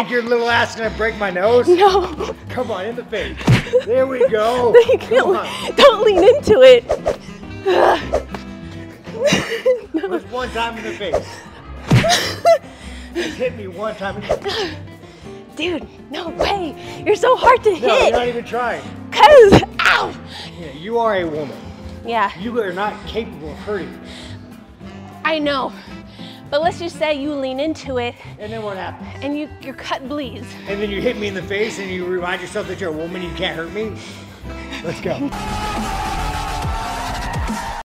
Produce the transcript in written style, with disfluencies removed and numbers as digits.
think your little ass is gonna break my nose? No. Come on, in the face. There we go. Come on. Don't lean into it. Just one time in the face. Just hit me one time in the face. Dude, no way. You're so hard to hit. No, you're not even trying. Cause, ow. Yeah, you are a woman. Yeah. You are not capable of hurting me. I know. But let's just say you lean into it. And then what happens? And your cut bleeds. And then you hit me in the face and you remind yourself that you're a woman, you can't hurt me? Let's go.